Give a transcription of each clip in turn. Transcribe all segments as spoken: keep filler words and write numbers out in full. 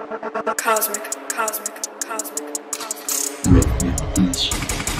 Cosmic, cosmic, cosmic, cosmic.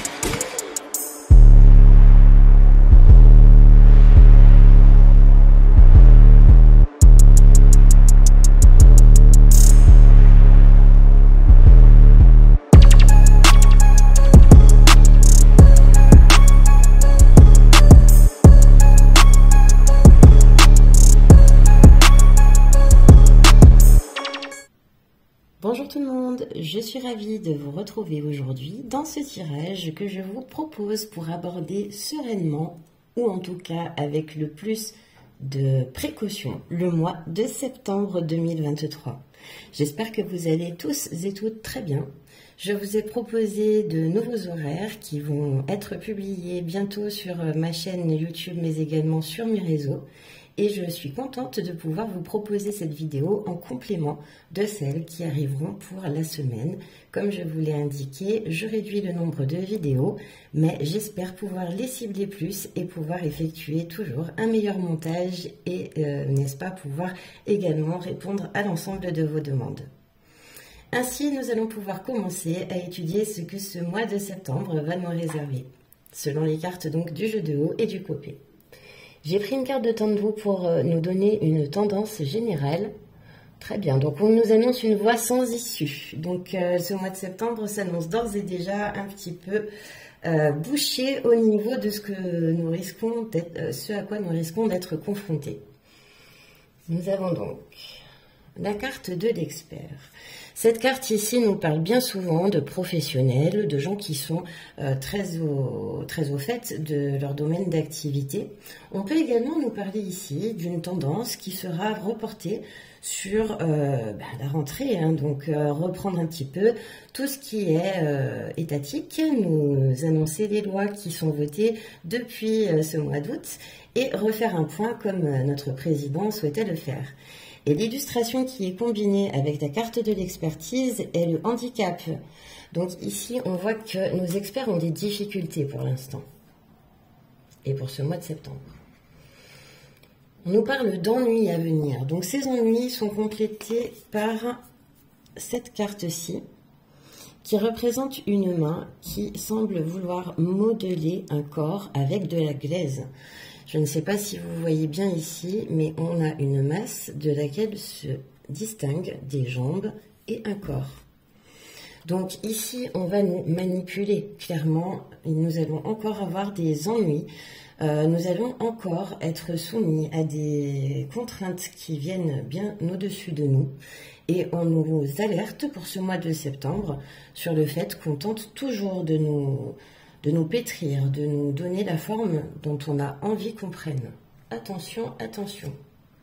Bonjour tout le monde, je suis ravie de vous retrouver aujourd'hui dans ce tirage que je vous propose pour aborder sereinement, ou en tout cas avec le plus de précaution, le mois de septembre deux mille vingt-trois. J'espère que vous allez tous et toutes très bien. Je vous ai proposé de nouveaux horaires qui vont être publiés bientôt sur ma chaîne YouTube mais également sur mes réseaux. Et je suis contente de pouvoir vous proposer cette vidéo en complément de celles qui arriveront pour la semaine. Comme je vous l'ai indiqué, je réduis le nombre de vidéos, mais j'espère pouvoir les cibler plus et pouvoir effectuer toujours un meilleur montage et, euh, n'est-ce pas, pouvoir également répondre à l'ensemble de vos demandes. Ainsi, nous allons pouvoir commencer à étudier ce que ce mois de septembre va nous réserver, selon les cartes donc du jeu de haut et du copé. J'ai pris une carte de temps de vous pour nous donner une tendance générale. Très bien, donc on nous annonce une voie sans issue. Donc euh, ce mois de septembre s'annonce d'ores et déjà un petit peu euh, bouché au niveau de ce que nous risquons d'être, euh, ce à quoi nous risquons d'être confrontés. Nous avons donc la carte de l'expert. Cette carte ici nous parle bien souvent de professionnels, de gens qui sont euh, très, au, très au fait de leur domaine d'activité. On peut également nous parler ici d'une tendance qui sera reportée sur euh, ben, la rentrée, hein, donc euh, reprendre un petit peu tout ce qui est euh, étatique, nous annoncer les lois qui sont votées depuis euh, ce mois d'août et refaire un point comme euh, notre président souhaitait le faire. Et l'illustration qui est combinée avec la carte de l'expertise est le handicap. Donc ici, on voit que nos experts ont des difficultés pour l'instant. Et pour ce mois de septembre. On nous parle d'ennuis à venir. Donc ces ennuis sont complétés par cette carte-ci, qui représente une main qui semble vouloir modeler un corps avec de la glaise. Je ne sais pas si vous voyez bien ici, mais on a une masse de laquelle se distinguent des jambes et un corps. Donc ici, on va nous manipuler clairement et nous allons encore avoir des ennuis. Euh, nous allons encore être soumis à des contraintes qui viennent bien au-dessus de nous. Et on nous alerte pour ce mois de septembre sur le fait qu'on tente toujours de nous... de nous pétrir, de nous donner la forme dont on a envie qu'on prenne. Attention, attention.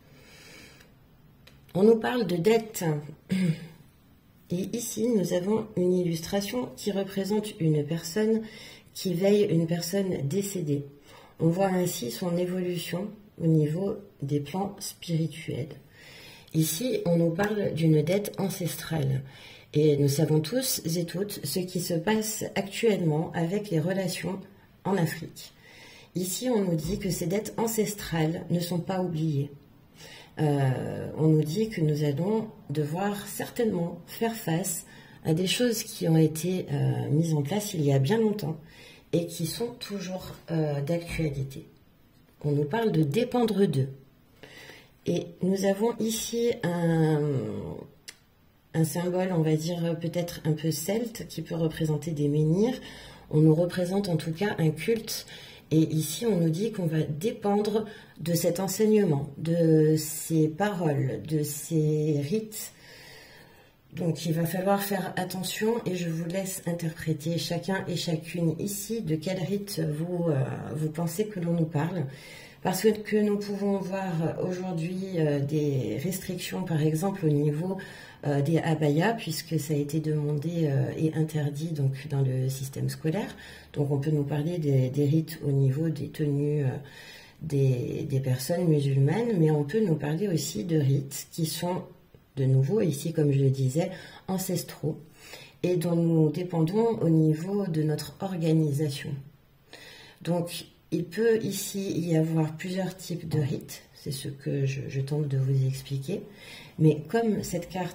On nous parle de dette. Et ici, nous avons une illustration qui représente une personne qui veille une personne décédée. On voit ainsi son évolution au niveau des plans spirituels. Ici, on nous parle d'une dette ancestrale. Et nous savons tous et toutes ce qui se passe actuellement avec les relations en Afrique. Ici, on nous dit que ces dettes ancestrales ne sont pas oubliées. Euh, on nous dit que nous allons devoir certainement faire face à des choses qui ont été euh, mises en place il y a bien longtemps et qui sont toujours euh, d'actualité. On nous parle de dépendre d'eux. Et nous avons ici un... un symbole, on va dire, peut-être un peu celte, qui peut représenter des menhirs. On nous représente en tout cas un culte. Et ici, on nous dit qu'on va dépendre de cet enseignement, de ces paroles, de ces rites. Donc, il va falloir faire attention et je vous laisse interpréter chacun et chacune ici de quel rite vous, euh, vous pensez que l'on nous parle. Parce que nous pouvons voir aujourd'hui euh, des restrictions, par exemple, au niveau euh, des abayas, puisque ça a été demandé euh, et interdit donc, dans le système scolaire. Donc on peut nous parler des, des rites au niveau des tenues euh, des, des personnes musulmanes, mais on peut nous parler aussi de rites qui sont, de nouveau, ici, comme je le disais, ancestraux, et dont nous dépendons au niveau de notre organisation. Donc, il peut ici y avoir plusieurs types de rites, c'est ce que je, je tente de vous expliquer. Mais comme cette carte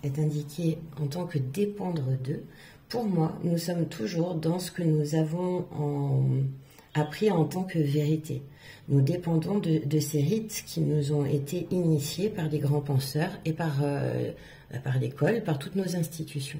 est indiqué en tant que dépendre d'eux, pour moi, nous sommes toujours dans ce que nous avons en, appris en tant que vérité. Nous dépendons de, de ces rites qui nous ont été initiés par les grands penseurs et par, euh, par l'école, par toutes nos institutions.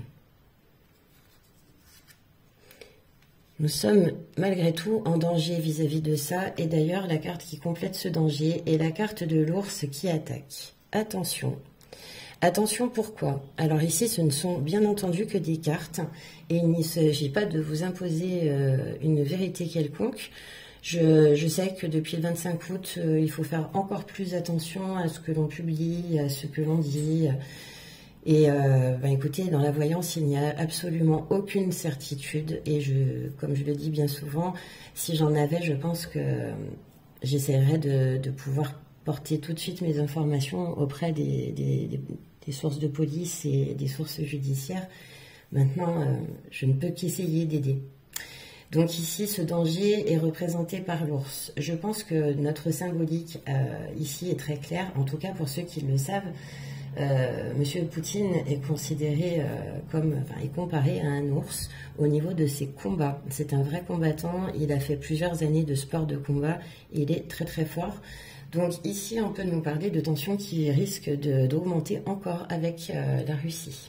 Nous sommes malgré tout en danger vis-à-vis de ça, et d'ailleurs la carte qui complète ce danger est la carte de l'ours qui attaque. Attention. Attention, pourquoi? Alors ici, ce ne sont bien entendu que des cartes, et il ne s'agit pas de vous imposer euh, une vérité quelconque. Je, je sais que depuis le vingt-cinq août, euh, il faut faire encore plus attention à ce que l'on publie, à ce que l'on dit. Et euh, ben écoutez, dans la voyance, il n'y a absolument aucune certitude, et je, comme je le dis bien souvent, si j'en avais, je pense que j'essaierais de, de pouvoir porter tout de suite mes informations auprès des, des, des, des sources de police et des sources judiciaires. Maintenant, euh, je ne peux qu'essayer d'aider. Donc ici, ce danger est représenté par l'ours. Je pense que notre symbolique euh, ici est très claire, en tout cas pour ceux qui le savent. Euh, Monsieur Poutine est considéré euh, comme, enfin, est comparé à un ours au niveau de ses combats. C'est un vrai combattant, il a fait plusieurs années de sport de combat, il est très très fort. Donc ici, on peut nous parler de tensions qui risquent d'augmenter encore avec euh, la Russie.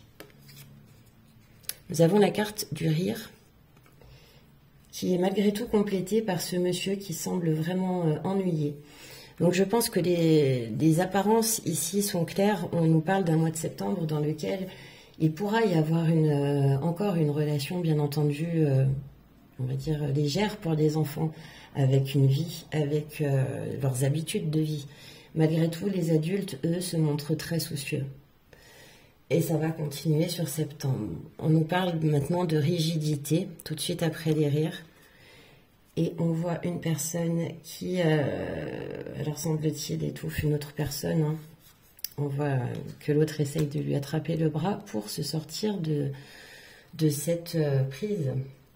Nous avons la carte du rire, qui est malgré tout complétée par ce monsieur qui semble vraiment euh, ennuyé. Donc je pense que les, les apparences ici sont claires. On nous parle d'un mois de septembre dans lequel il pourra y avoir une, euh, encore une relation, bien entendu, euh, on va dire légère pour les enfants, avec une vie, avec euh, leurs habitudes de vie. Malgré tout, les adultes, eux, se montrent très soucieux. Et ça va continuer sur septembre. On nous parle maintenant de rigidité, tout de suite après les rires. Et on voit une personne qui, euh, alors semble-t-il, étouffe une autre personne. Hein. On voit que l'autre essaye de lui attraper le bras pour se sortir de, de cette euh, prise.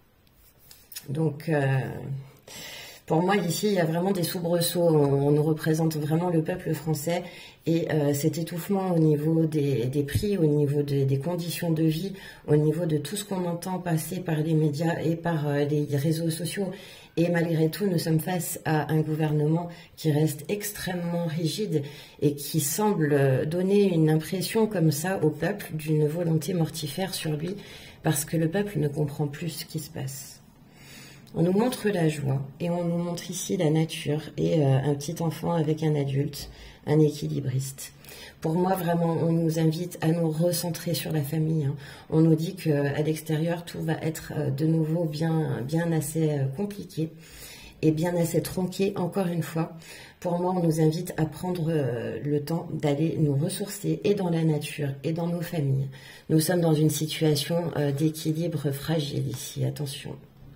Donc, euh, pour moi, ici, il y a vraiment des soubresauts. On, on nous représente vraiment le peuple français. Et euh, cet étouffement au niveau des, des prix, au niveau de, des conditions de vie, au niveau de tout ce qu'on entend passer par les médias et par euh, les réseaux sociaux. Et malgré tout, nous sommes face à un gouvernement qui reste extrêmement rigide et qui semble donner une impression comme ça au peuple d'une volonté mortifère sur lui, parce que le peuple ne comprend plus ce qui se passe. On nous montre la joie et on nous montre ici la nature et euh, un petit enfant avec un adulte, un équilibriste. Pour moi, vraiment, on nous invite à nous recentrer sur la famille. Hein. On nous dit qu'à l'extérieur, tout va être de nouveau bien, bien assez compliqué et bien assez tronqué, encore une fois. Pour moi, on nous invite à prendre le temps d'aller nous ressourcer et dans la nature et dans nos familles. Nous sommes dans une situation d'équilibre fragile ici, attention.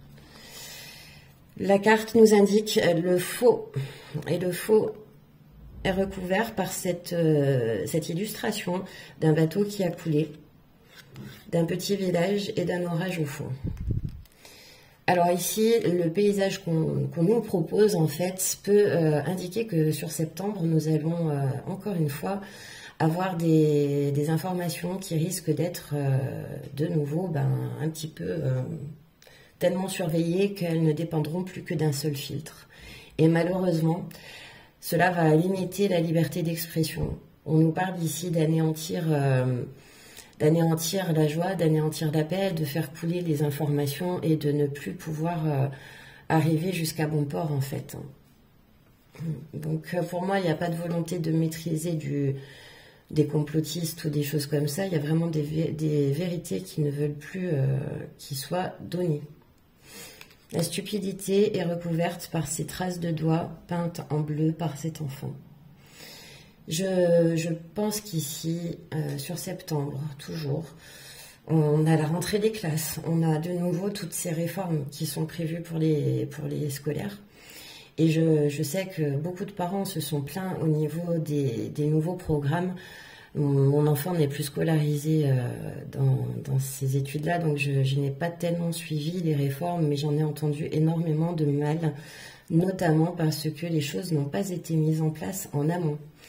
La carte nous indique le faux, et le faux est recouvert par cette, euh, cette illustration d'un bateau qui a coulé, d'un petit village et d'un orage au fond. Alors ici, le paysage qu'on qu'on nous propose, en fait, peut euh, indiquer que sur septembre, nous allons, euh, encore une fois, avoir des, des informations qui risquent d'être euh, de nouveau ben, un petit peu euh, tellement surveillées qu'elles ne dépendront plus que d'un seul filtre. Et malheureusement, cela va limiter la liberté d'expression. On nous parle ici d'anéantir euh, d'anéantir la joie, d'anéantir la paix, de faire couler les informations et de ne plus pouvoir euh, arriver jusqu'à bon port, en fait. Donc, pour moi, il n'y a pas de volonté de maîtriser du, des complotistes ou des choses comme ça. Il y a vraiment des, des vérités qui ne veulent plus euh, qu'ils soient données. La stupidité est recouverte par ces traces de doigts peintes en bleu par cet enfant. Je, je pense qu'ici, euh, sur septembre, toujours, on a la rentrée des classes. On a de nouveau toutes ces réformes qui sont prévues pour les, pour les scolaires. Et je, je sais que beaucoup de parents se sont plaints au niveau des, des nouveaux programmes. Mon enfant n'est plus scolarisé euh, dans, dans ces études-là, donc je, je n'ai pas tellement suivi les réformes, mais j'en ai entendu énormément de mal, notamment parce que les choses n'ont pas été mises en place en amont.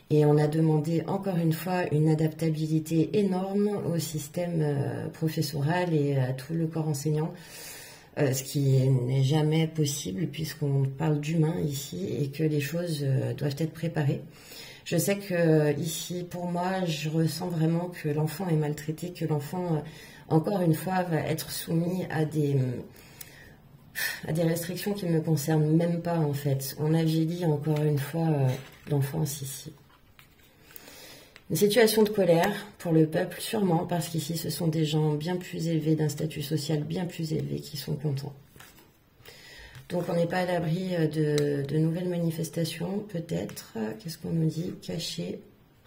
Et on a demandé encore une fois une adaptabilité énorme au système euh, professoral et à tout le corps enseignant, euh, ce qui n'est jamais possible puisqu'on parle d'humain ici et que les choses euh, doivent être préparées. Je sais que euh, ici, pour moi, je ressens vraiment que l'enfant est maltraité, que l'enfant, euh, encore une fois, va être soumis à des... à des restrictions qui ne me concernent même pas en fait. On avilit encore une fois euh, l'enfance ici. Une situation de colère pour le peuple, sûrement, parce qu'ici ce sont des gens bien plus élevés, d'un statut social bien plus élevé qui sont contents. Donc on n'est pas à l'abri de, de nouvelles manifestations, peut-être. Qu'est-ce qu'on nous dit? Caché.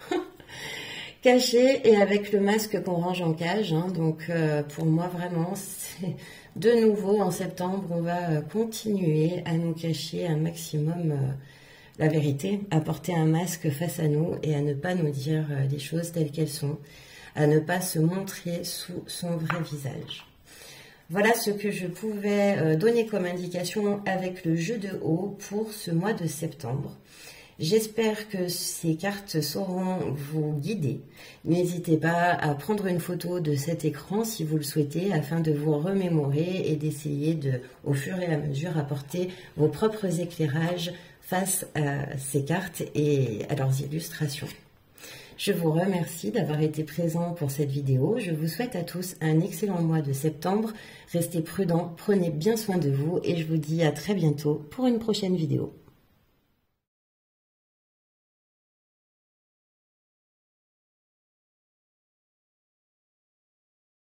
Caché et avec le masque qu'on range en cage. Hein. Donc euh, pour moi vraiment, c'est de nouveau en septembre, on va continuer à nous cacher un maximum euh, la vérité, à porter un masque face à nous et à ne pas nous dire euh, les choses telles qu'elles sont, à ne pas se montrer sous son vrai visage. Voilà ce que je pouvais euh, donner comme indication avec le jeu de haut pour ce mois de septembre. J'espère que ces cartes sauront vous guider. N'hésitez pas à prendre une photo de cet écran si vous le souhaitez afin de vous remémorer et d'essayer de, au fur et à mesure, apporter vos propres éclairages face à ces cartes et à leurs illustrations. Je vous remercie d'avoir été présent pour cette vidéo. Je vous souhaite à tous un excellent mois de septembre. Restez prudents, prenez bien soin de vous et je vous dis à très bientôt pour une prochaine vidéo.